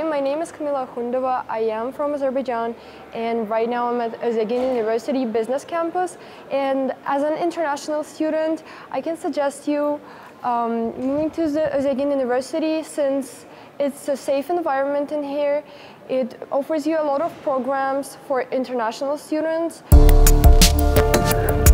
my name is Kamila Khundova. I am from Azerbaijan, and right now I'm at Ozyegin University Business Campus. And as an international student, I can suggest you moving to the Ozyegin University since it's a safe environment in here. It offers you a lot of programs for international students.